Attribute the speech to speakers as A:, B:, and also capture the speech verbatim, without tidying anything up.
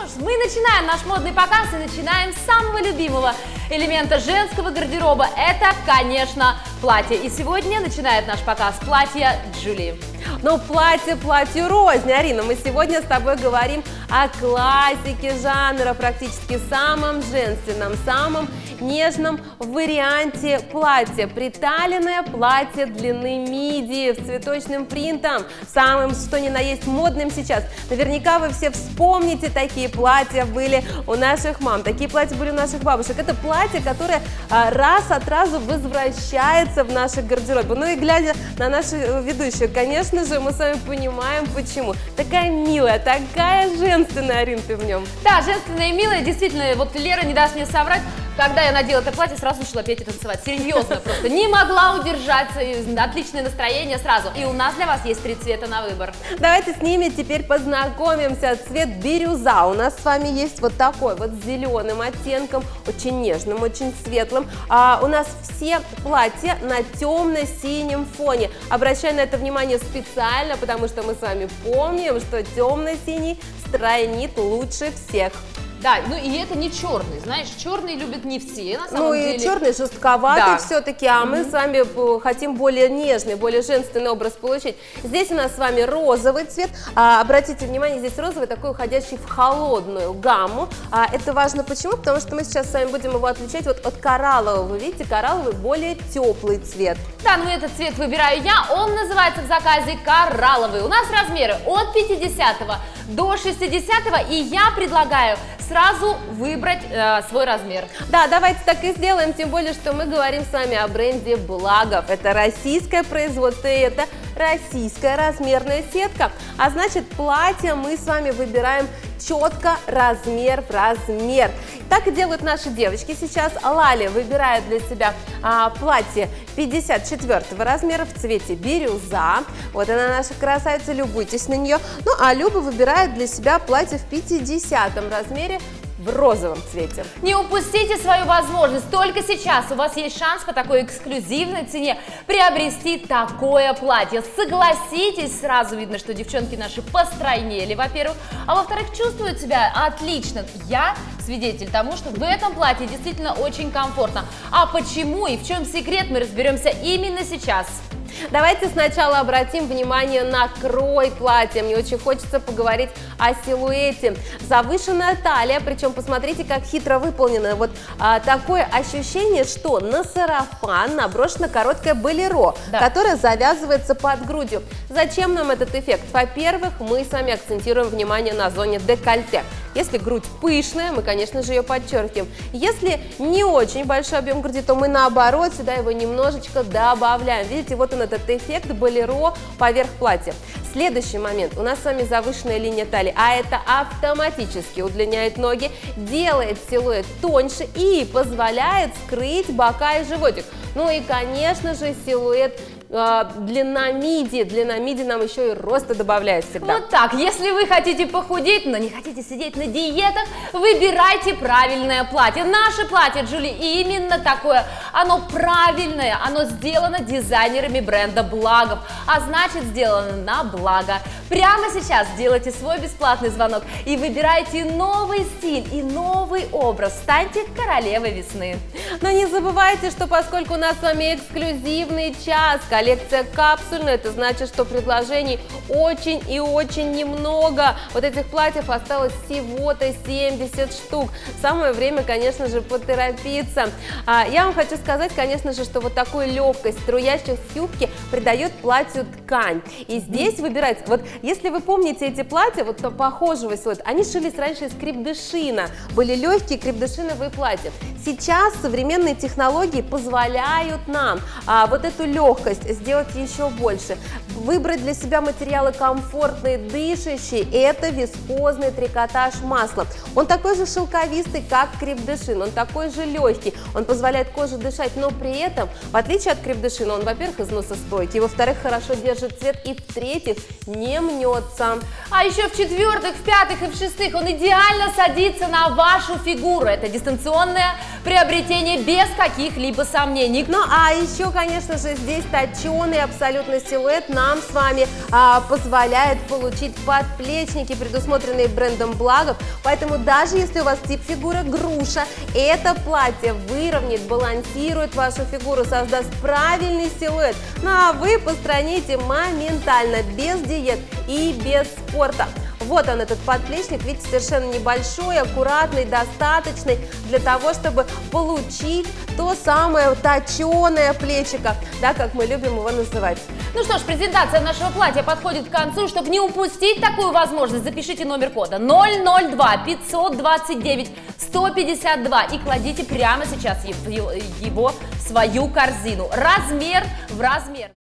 A: ж, мы начинаем наш модный показ и начинаем с самого любимого элемента женского гардероба. Это, конечно, платье. И сегодня начинает наш показ платье Джулии.
B: Но платье платью рознь, Арина. Мы сегодня с тобой говорим о классике жанра, практически самом женственном, самом нежном варианте платья. Приталенное платье длины миди с цветочным принтом, самым что ни на есть модным сейчас. Наверняка вы все вспомните, такие платья были у наших мам, такие платья были у наших бабушек. Это платье, которое а, раз от разу возвращается в наших гардеробе. Ну и глядя на нашу ведущую, конечно же, мы с вами понимаем, почему. Такая милая, такая женственная, Арин, ты в нем.
A: Да, женственная и милая, действительно, вот Лера не даст мне соврать. Когда я надела это платье, сразу начала петь и танцевать. Серьезно, просто не могла удержаться. Отличное настроение сразу. И у нас для вас есть три цвета на выбор.
B: Давайте с ними теперь познакомимся. Цвет бирюза. У нас с вами есть вот такой вот с зеленым оттенком, очень нежным, очень светлым. А у нас все платья на темно-синем фоне. Обращаю на это внимание специально, потому что мы с вами помним, что темно-синий стройнит лучше всех.
A: Да, ну и это не черный, знаешь, черный любят не все, на самом
B: ну
A: деле.
B: Ну и черный жестковатый
A: да.
B: все-таки, а mm-hmm. мы с вами хотим более нежный, более женственный образ получить. Здесь у нас с вами розовый цвет, а, обратите внимание, здесь розовый такой, уходящий в холодную гамму. А, это важно почему? Потому что мы сейчас с вами будем его отличать вот от кораллового. Вы видите, коралловый более теплый цвет.
A: Да, ну этот цвет выбираю я, он называется в заказе коралловый. У нас размеры от пятидесятого до шестидесятого, и я предлагаю сразу выбрать э, свой размер.
B: Да, давайте так и сделаем, тем более, что мы говорим с вами о бренде Благов. Это российское производство, и это российская размерная сетка. А значит, платье мы с вами выбираем четко размер в размер. Так и делают наши девочки сейчас. Лали выбирает для себя а, платье пятьдесят четвёртого размера в цвете бирюза. Вот она, наша красавица, любуйтесь на нее. Ну а Люба выбирает для себя платье в пятидесятом размере в розовом цвете.
A: Не упустите свою возможность, только сейчас у вас есть шанс по такой эксклюзивной цене приобрести такое платье. Согласитесь, сразу видно, что девчонки наши постройнели, во-первых, а во-вторых, чувствуют себя отлично. Я свидетель тому, что в этом платье действительно очень комфортно. А почему и в чем секрет, мы разберемся именно сейчас.
B: Давайте сначала обратим внимание на крой платья. Мне очень хочется поговорить о силуэте. Завышенная талия, причем посмотрите, как хитро выполнено. Вот а, такое ощущение, что на сарафан наброшена короткая болеро, да. которая завязывается под грудью. Зачем нам этот эффект? Во-первых, мы с вами акцентируем внимание на зоне декольте. Если грудь пышная, мы, конечно же, ее подчеркиваем. Если не очень большой объем груди, то мы, наоборот, сюда его немножечко добавляем. Видите, вот он, этот эффект болеро поверх платья. Следующий момент. У нас с вами завышенная линия талии, а это автоматически удлиняет ноги, делает силуэт тоньше и позволяет скрыть бока и животик. Ну и, конечно же, силуэт длина миди, длина миди нам еще и роста добавляет всегда.
A: Вот так, если вы хотите похудеть, но не хотите сидеть на диетах, выбирайте правильное платье. Наше платье, Джули, именно такое. Оно правильное, оно сделано дизайнерами бренда Благов, а значит сделано на благо. Прямо сейчас делайте свой бесплатный звонок и выбирайте новый стиль и новый образ. Станьте королевой весны.
B: Но не забывайте, что поскольку у нас с вами эксклюзивный час, коллекция капсульная, это значит, что предложений очень и очень немного. Вот этих платьев осталось всего-то семьдесят штук. Самое время, конечно же, поторопиться. А, я вам хочу сказать, конечно же, что вот такую легкость струящихся юбки придает платью ткань. И здесь выбирать, вот если вы помните эти платья, вот похожего силуэта, они шились раньше из крепдышина, были легкие крепдышиновые платья. Сейчас современные технологии позволяют нам а, вот эту легкость сделать еще больше. Выбрать для себя материалы комфортные, дышащие. Это вискозный трикотаж маслом. Он такой же шелковистый, как крепдышин, он такой же легкий, он позволяет коже дышать, но при этом, в отличие от крепдышина, он, во-первых, износостойкий, во-вторых, хорошо держит цвет, и в-третьих, не мнется.
A: А еще в-четвертых, в-пятых и в-шестых он идеально садится на вашу фигуру. Это дистанционное приобретение без каких-либо сомнений.
B: Ну а еще, конечно же, здесь та точеный абсолютно силуэт нам с вами а, позволяет получить подплечники, предусмотренные брендом Благов. Поэтому даже если у вас тип фигуры груша, это платье выровняет, балансирует вашу фигуру, создаст правильный силуэт. Ну а вы постраните моментально, без диет и без спорта. Вот он, этот подплечник, видите, совершенно небольшой, аккуратный, достаточный для того, чтобы получить то самое точеное плечико, да, как мы любим его называть.
A: Ну что ж, презентация нашего платья подходит к концу. Чтобы не упустить такую возможность, запишите номер кода ноль ноль два пятьсот двадцать девять сто пятьдесят два и кладите прямо сейчас его в свою корзину. Размер в размер.